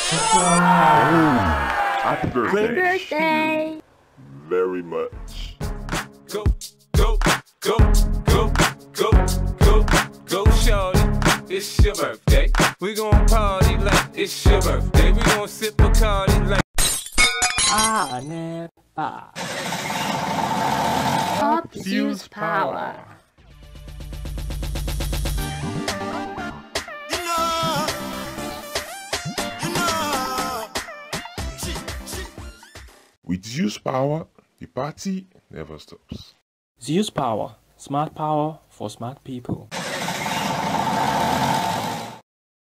Happy birthday. Happy birthday. Very much. Go, go, go, go, go, go, go, shorty. It's your birthday. We gon' party like it's your birthday. We gon' sip Bacardi like Abuse power. With Zeus Power, the party never stops. Zeus Power, smart power for smart people.